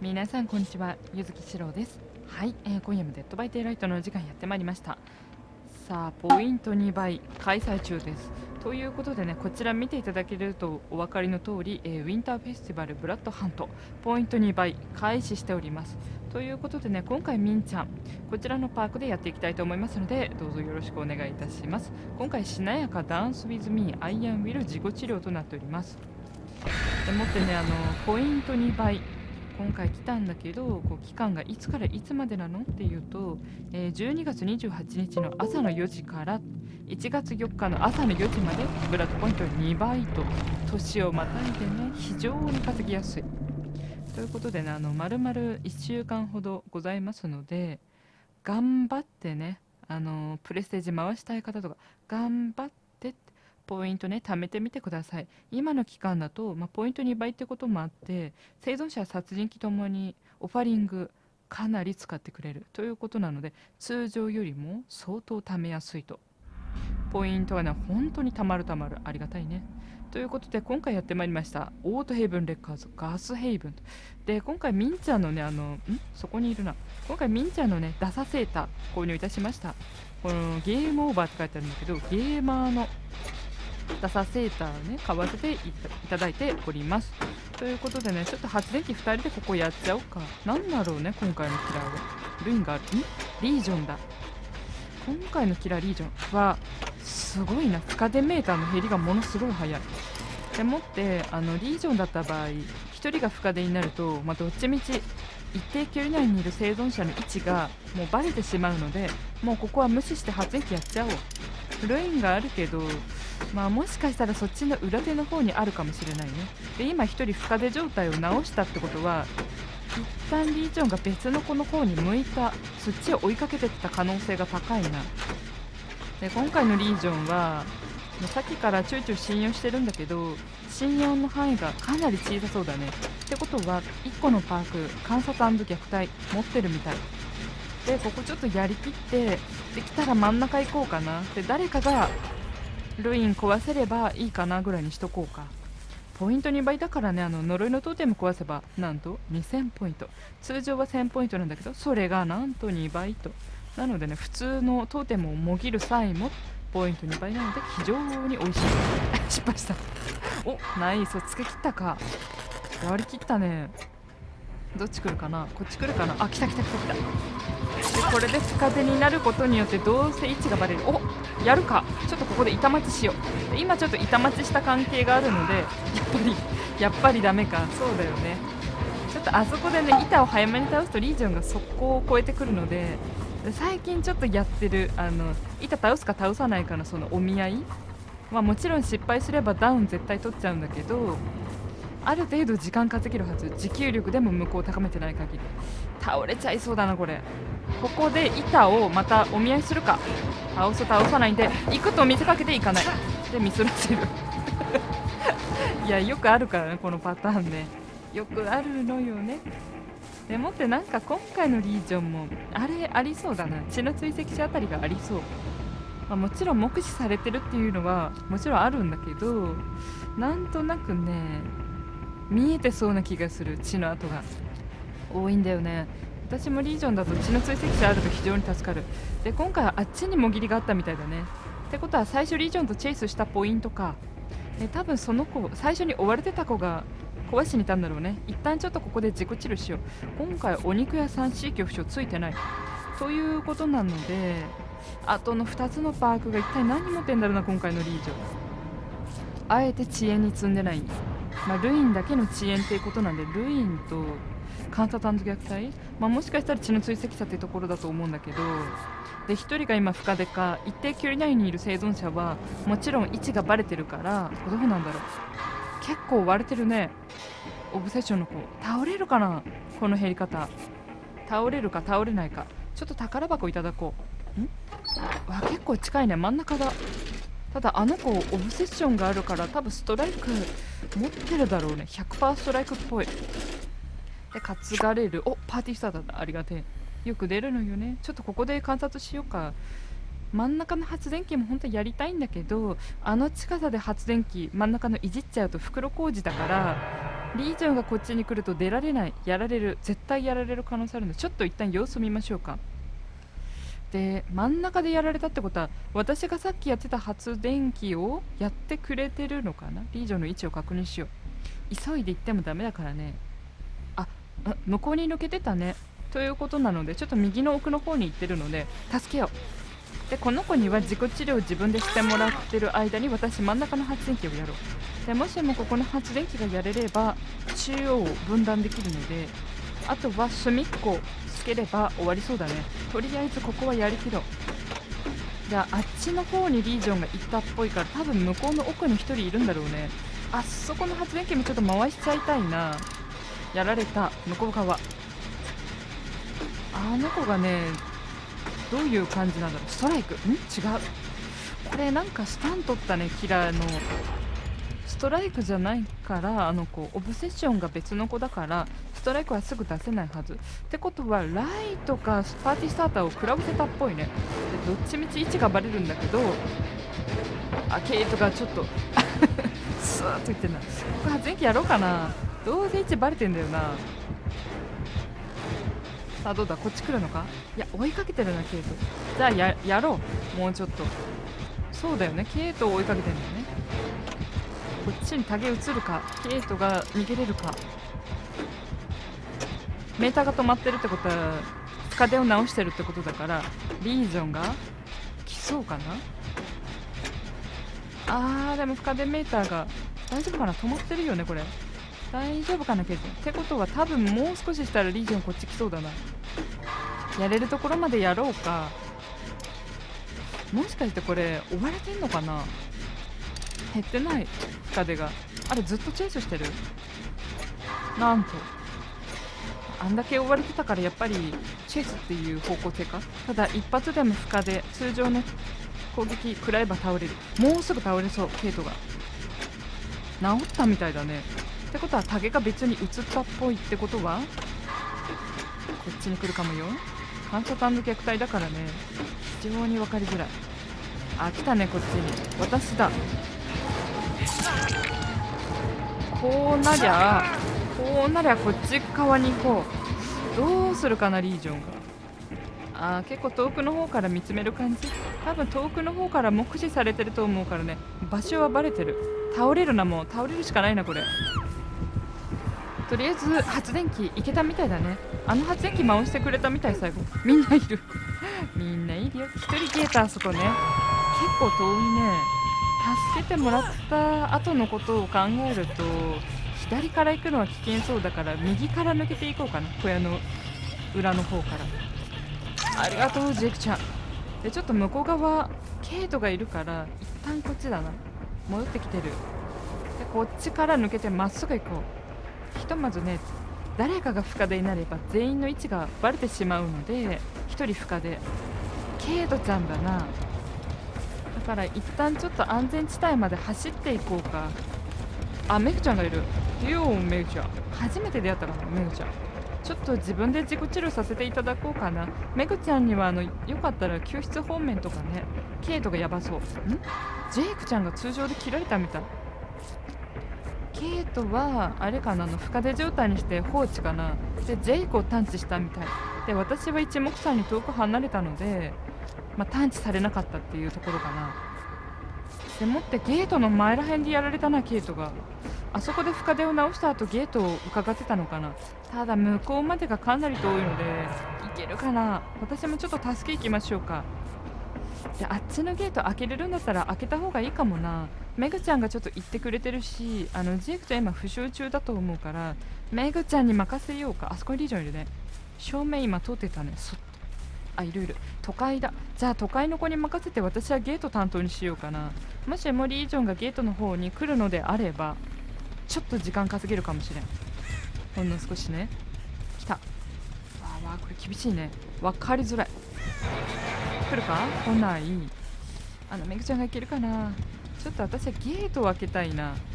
皆さんこんにちは、ゆずきしろうです。はい、今夜もデッドバイデイライトの時間やってまいりました。さあ、ポイント2倍開催中です。ということでね、こちら見ていただけるとお分かりの通り、ウィンターフェスティバルブラッドハントポイント2倍開始しております。ということでね、今回みんちゃんこちらのパークでやっていきたいと思いますので、どうぞよろしくお願いいたします。今回しなやかダンスウィズミーアイアンウィル自己治療となっております。でもってね、ポイント2倍今回来たんだけど、期間がいつからいつまでなのっていうと、12月28日の朝の4時から1月4日の朝の4時までブラッドポイント2倍と年をまたいでね、非常に稼ぎやすいということでね、丸々1週間ほどございますので、頑張ってね、プレステージ回したい方とか頑張ってポイントね貯めてみてください。今の期間だと、ポイント2倍ってこともあって、生存者殺人鬼ともにオファリングかなり使ってくれるということなので、通常よりも相当貯めやすいと。ポイントがね本当に貯まるありがたいね。ということで今回やってまいりましたオートヘイブンレッカーズガスヘイブンで、今回みんちゃんのねそこにいるな、今回みんちゃんのねダサセーター購入いたしました。このゲームオーバーって書いてあるんだけど、ゲーマーのダサセーターをね買わせていただいております。ということでね、ちょっと発電機2人でここやっちゃおうか。なんだろうね、今回のキラーは。ルインがあるリージョンだ。今回のキラーリージョンはすごいな。深手メーターの減りがものすごい速い。でもってリージョンだった場合、1人が深手になると、どっちみち一定距離内にいる生存者の位置がもうバレてしまうので、もうここは無視して発電機やっちゃおう。ルインがあるけど、もしかしたらそっちの裏手の方にあるかもしれないね。で今1人深手状態を直したってことは、一旦リージョンが別の子の方に向いた、そっちを追いかけてった可能性が高いな。で今回のリージョンはさっきからちょいちょい信用してるんだけど、信用の範囲がかなり小さそうだね。ってことは1個のパーク観察虐待持ってるみたいで、ここちょっとやりきって、できたら真ん中行こうかな。で誰かがルイン壊せればいいかなぐらいにしとこうか。ポイント2倍だからね、呪いのトーテム壊せばなんと2000ポイント、通常は1000ポイントなんだけど、それがなんと2倍と。なのでね、普通のトーテムをもぎる際もポイント2倍なので非常に美味しい失敗したお、ナイス、つけ切ったか。やりきったね。どっち来るかな、こっち来るかな。あ、来た来た来た来た。でこれで深手になることによってどうせ位置がバレる。お、やるか。ちょっとここで板待ちしよう。で今ちょっと板待ちした関係があるので、やっぱりダメか。そうだよね。ちょっとあそこでね板を早めに倒すとリージョンが速攻を超えてくるので、最近ちょっとやってる板倒すか倒さないかのそのお見合いは、もちろん失敗すればダウン絶対取っちゃうんだけど、ある程度時間稼げるはず。持久力でも向こうを高めてない限り倒れちゃいそうだなこれ。ここで板をまたお見合いするか。倒す倒さないんで行くと見せかけていかないでミスらせるいやよくあるからね、このパターンね。よくあるのよね。でもってなんか今回のリージョンもあれありそうだな。血の追跡者あたりがありそう。もちろん目視されてるっていうのはもちろんあるんだけど、なんとなくね見えてそうな気がする。血の跡が多いんだよね。私もリージョンだと血の追跡者あると非常に助かる。で今回はあっちにもぎりがあったみたいだね。ってことは最初リージョンとチェイスしたポイントか。多分その子最初に追われてた子が壊しにいたんだろうね。一旦ちょっとここで自己治療しよう。今回お肉屋さん C 恐怖症ついてないということなので、あとの2つのパークが一体何持ってんだろうな今回のリージョン。あえて遅延に積んでない。ルインだけの遅延っていうことなんで、ルインと観察虐待、もしかしたら血の追跡者っていうところだと思うんだけど、で1人が今深手か、一定距離内にいる生存者はもちろん位置がバレてるから、どうなんだろう。結構割れてるね。オブセッションの子倒れるかな、この減り方。倒れるか倒れないか。ちょっと宝箱いただこう。わ、結構近いね。真ん中だ。ただあの子オブセッションがあるから多分ストライク持ってるだろうね。100% ストライクっぽい。で担がれる。お、パーティースターだった。ありがてえ。よく出るのよね。ちょっとここで観察しようか。真ん中の発電機も本当にやりたいんだけど、あの近さで発電機真ん中のいじっちゃうと袋小路だからリージョンがこっちに来ると出られない、やられる、絶対やられる可能性あるので、ちょっと一旦様子見ましょうか。で、真ん中でやられたってことは、私がさっきやってた発電機をやってくれてるのかな。リージョンの位置を確認しよう。急いで行ってもダメだからね。向こうに抜けてたね。ということなので、ちょっと右の奥の方に行ってるので助けよう。で、この子には自己治療を自分でしてもらってる間に、私真ん中の発電機をやろう。で、もしもここの発電機がやれれば中央を分断できるので、あとは隅っこつければ終わりそうだね。とりあえずここはやりきろう。じゃあ、あっちの方にリージョンが行ったっぽいから、多分向こうの奥に1人いるんだろうね。あそこの発電機もちょっと回しちゃいたいな。やられた。向こう側、あの子がね、どういう感じなんだろう。ストライク、違う。これなんかスタン取ったね。キラーのストライクじゃないから、あの子オブセッションが別の子だから、ストライクはすぐ出せないはずってことは、ライトかパーティースターターを食らわせたっぽいね。で、どっちみち位置がバレるんだけど、ケイトがちょっとスーッといってんな。ここ発電機やろうかな。どうせ位置バレてんだよな。さあ、どうだ、こっち来るのか。いや、追いかけてるな、ケイト。じゃあやろう。もうちょっと。そうだよね、ケイトを追いかけてるんだよね。こっちにタゲ移るか、ケイトが逃げれるか。メーターが止まってるってことは深手を直してるってことだから、リージョンが来そうかな。でも深手メーターが大丈夫かな。止まってるよね、これ。大丈夫かな、ケイト。ってことは多分もう少ししたらリージョンこっち来そうだな。やれるところまでやろうか。もしかしてこれ追われてんのかな。減ってない、深手が。あれずっとチェイスしてる。なんとあんだけ追われてたから、やっぱりチェイスっていう方向性か。ただ一発でも深手、通常の攻撃食らえば倒れる。もうすぐ倒れそう。ケイトが治ったみたいだね。ってことはタゲが別に移ったっぽいってことは、こっちに来るかもよ。反射感の虐待だからね、非常に分かりづらい。来たね、こっちに。私だ。こうなりゃこっち側に行こう。どうするかな、リージョンが。結構遠くの方から見つめる感じ。多分遠くの方から目視されてると思うからね。場所はバレてる。倒れるな、もう倒れるしかないな、これ。とりあえず発電機行けたみたいだね。発電機回してくれたみたい。最後みんないるみんないるよ。一人ゲーター、そこね。結構遠いね。助けてもらった後のことを考えると、左から行くのは危険そうだから、右から抜けていこうかな。小屋の裏の方から。ありがとう、ジェイクちゃん。で、ちょっと向こう側ケイトがいるから、一旦こっちだな。戻ってきてる。で、こっちから抜けてまっすぐ行こう。ひとまずね、誰かが深手になれば全員の位置がバレてしまうので、1人深手。ケイトちゃんだな。だから一旦ちょっと安全地帯まで走っていこうか。メグちゃんがいる。メグちゃん初めて出会ったかな。メグちゃん、ちょっと自分で自己治療させていただこうかな。メグちゃんにはよかったら救出方面とかね。ケイトがやばそう。ジェイクちゃんが通常で切られたみたい。ケイトはあれかな、深手状態にして放置かな。で、ジェイクを探知したみたいで、私は一目散に遠く離れたので、探知されなかったっていうところかな。でもってゲートの前らへんでやられたな。ケイトがあそこで深手を直した後ゲートを伺ってたのかな。ただ向こうまでがかなり遠いので行けるかな。私もちょっと助け行きましょうか。で、あっちのゲート開けれるんだったら開けた方がいいかもな。メグちゃんがちょっと言ってくれてるし、ジェイクちゃん今負傷中だと思うから、メグちゃんに任せようか。あそこにリージョンいるね。正面今通ってたね。いるいる。都会だ。じゃあ都会の子に任せて、私はゲート担当にしようかな。もしもリージョンがゲートの方に来るのであれば、ちょっと時間稼げるかもしれん。ほんの少しね。来た。これ厳しいね。分かりづらい。来るか。来ない。メグちゃんがいけるかな。ちょっと私はゲートを開けたいな。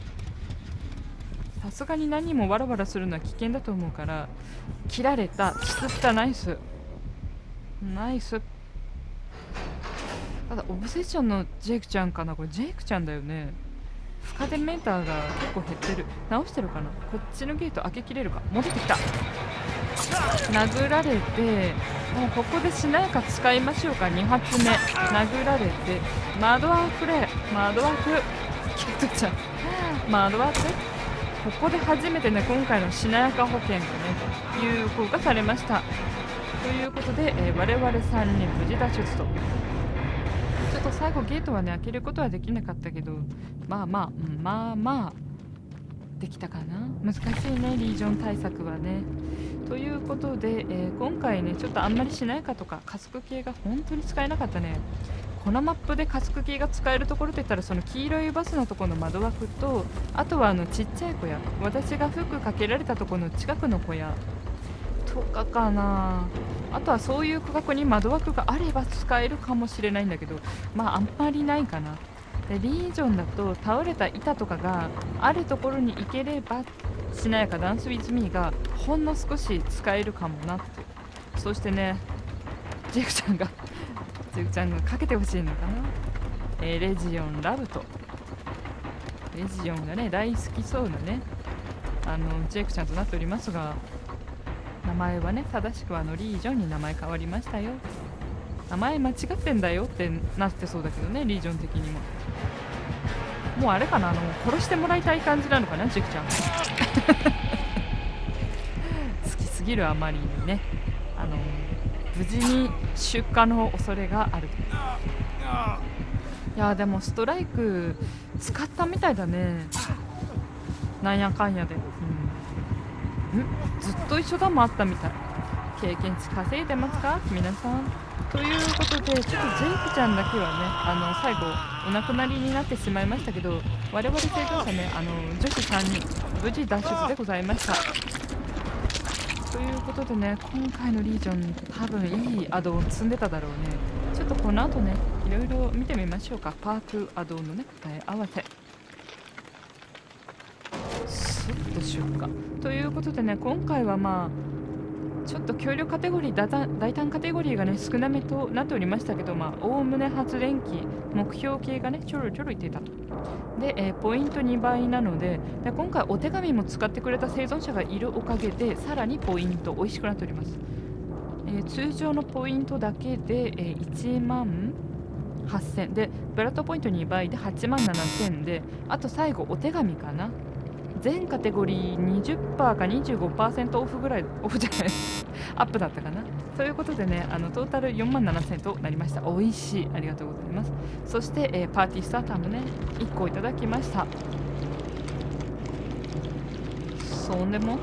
さすがに何もワラワラするのは危険だと思うから。切られた。つった。ナイスナイス。ただオブセッションのジェイクちゃんかな。これジェイクちゃんだよね。 負荷でメーターが結構減ってる。直してるかな。こっちのゲート開けきれるか。戻ってきた。殴られて、もうここでしなやか使いましょうか。2発目殴られて、窓枠くれ、窓枠。ケイトちゃん窓枠。ここで初めてね、今回のしなやか保険がね有効化されました。ということで、我々3人無事脱出と。ちょっと最後ゲートはね開けることはできなかったけど、まあできたかな。難しいね、リージョン対策はね。ということで、今回ねちょっとあんまりしなやかとか加速系が本当に使えなかったね。このマップで加速系が使えるところって言ったら、その黄色いバスのところの窓枠と、あとはちっちゃい小屋、私が服かけられたところの近くの小屋とかな。あとはそういう区画に窓枠があれば使えるかもしれないんだけど、まああんまりないかな。でリージョンだと倒れた板とかがあるところに行ければ、しなやかダンスウィズミーがほんの少し使えるかもなって。そしてね、ジェフちゃんがかけてほしいのかな。レジオンラブと、レジオンがね大好きそうなねジェイクちゃんとなっておりますが、名前はね正しくはリージョンに名前変わりましたよ。名前間違ってんだよってなってそうだけどね、リージョン的にも。もうあれかな、殺してもらいたい感じなのかな、ジェイクちゃん好きすぎるあまりにね、無事に出荷の恐れがあると。いやでもストライク使ったみたいだね、なんやかんやで。ずっと一緒だもあったみたい。経験値稼いでますか皆さん。ということで、ちょっとジェイクちゃんだけはね最後お亡くなりになってしまいましたけど、我々生存者ね女子3人無事脱出でございました。ということでね、今回のリージョン多分いいアドオン積んでただろうね。ちょっとこの後ねいろいろ見てみましょうか。パークアドオンのね答え合わせスッと出荷ということでね、今回はまあちょっと協力カテゴリー、大胆カテゴリーがね少なめとなっておりましたけど、まあおおむね発電機目標系がねちょろちょろいっていたと。で、ポイント2倍なので、今回お手紙も使ってくれた生存者がいるおかげでさらにポイント美味しくなっております。通常のポイントだけで、1万8000で、ブラッドポイント2倍で8万7000で、あと最後お手紙かな。全カテゴリー 20% か 25% オフぐらい、オフじゃないアップだったかな。ということでねトータル4万7000となりました。美味しい、ありがとうございます。そして、パーティースターターもね1個いただきました。そんでも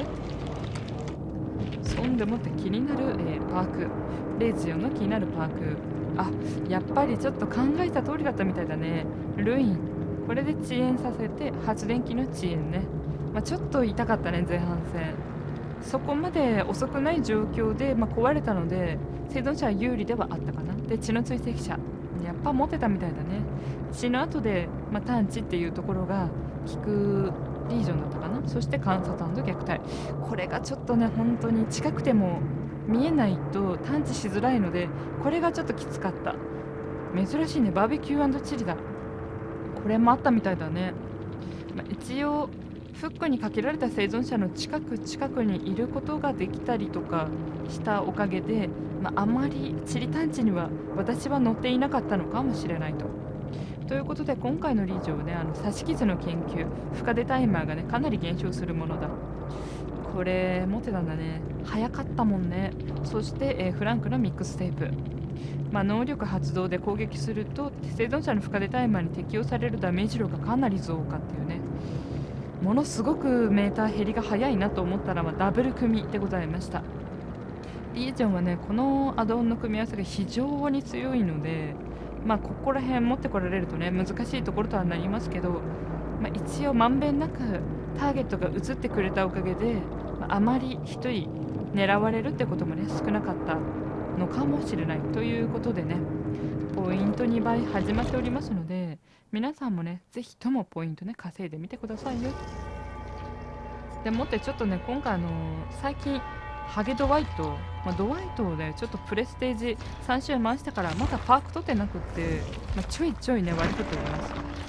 って気になる、パーク、レジオンの気になるパーク。あ、やっぱりちょっと考えた通りだったみたいだね。ルイン、これで遅延させて発電機の遅延ね。ちょっと痛かったね前半戦。そこまで遅くない状況で、壊れたので生存者は有利ではあったかな。で血の追跡者やっぱ持ってたみたいだね。血の後で、探知っていうところが効くリージョンだったかな。そして観察&虐待、これがちょっとね本当に近くても見えないと探知しづらいので、これがちょっときつかった。珍しいね、バーベキュー&チリだ。これもあったみたいだね。一応フックにかけられた生存者の近くにいることができたりとかしたおかげで、あまりチリ探知には私は乗っていなかったのかもしれないと。ということで今回のリージョンはね刺し傷の研究、負荷でタイマーがねかなり減少するものだ。これ持ってたんだね、早かったもんね。そして、フランクのミックステープ、能力発動で攻撃すると生存者の負荷でタイマーに適用されるダメージ量がかなり増加っていうね、ものすごくメーター減りが早いなと思ったら、ダブル組でございました。リージョンはねこのアドオンの組み合わせが非常に強いので、ここら辺持ってこられるとね難しいところとはなりますけど、一応まんべんなくターゲットが映ってくれたおかげで、あまり1人狙われるってこともね少なかったのかもしれないということでね、ポイント2倍始まっておりますので、皆さんもねぜひともポイントね稼いでみてくださいよ。でもってちょっとね今回最近ハゲドワイト、ドワイトでちょっとプレステージ3周回したからまだパーク取ってなくって、ちょいちょいね割り振っております。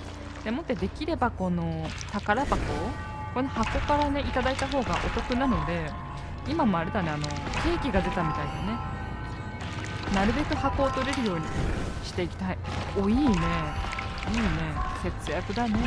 でもってできればこの宝箱、この箱からねいただいた方がお得なので、今もあれだね、ケーキが出たみたいだね。なるべく箱を取れるようにしていきたい。お、いいねいいね、節約だね。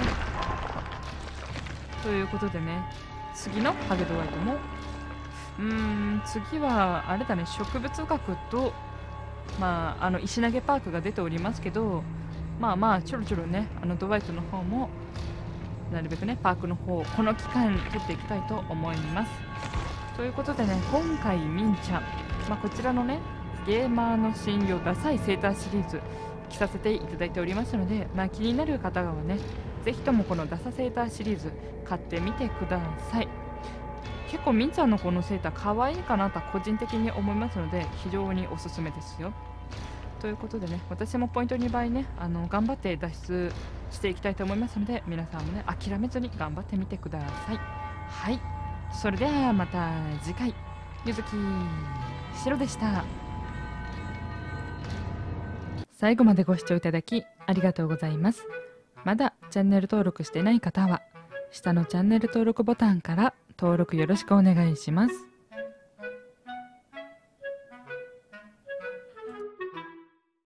ということでね、次のハゲドワイトも次はあれだね、植物学と石投げパークが出ておりますけど、ちょろちょろねドワイトの方もなるべくねパークの方この期間取っていきたいと思います。ということでね、今回みんちゃん、こちらのねゲーマーの信用ダサいセーターシリーズ着させていただいておりますので、気になる方はねぜひともこのダサセーターシリーズ買ってみてください。結構みんちゃんのこのセーター可愛いかなと個人的に思いますので、非常におすすめですよ。ということでね、私もポイント2倍ね頑張って脱出していきたいと思いますので、皆さんもね諦めずに頑張ってみてください。はい、それではまた次回。ゆずきしろでした。最後までご視聴いただきありがとうございます。まだチャンネル登録してない方は下のチャンネル登録ボタンから登録よろしくお願いします。